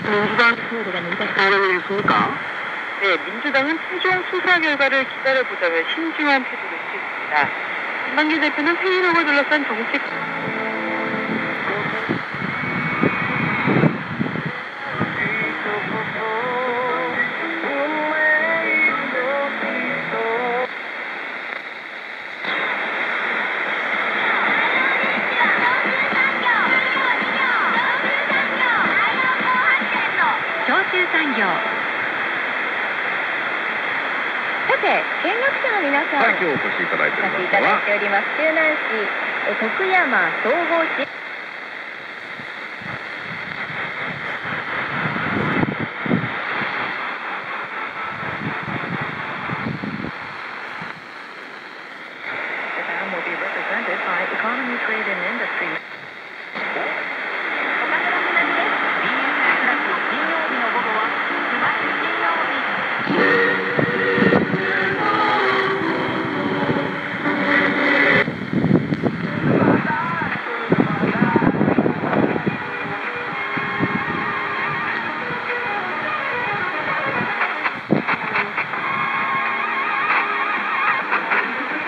민주당 있습니까? 네, 민주당은 최종 수사 결과를 기다려보자며 신중한 태도를 취했습니다. 김만기 대표는 회의록을 둘러싼 정책 さて、見学者の皆さん、 はい、今日お越しいただいておりますのは、 おります周南市徳山総合市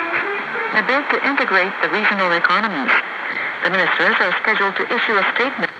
A bid to integrate the regional economies. The ministers are scheduled to issue a statement.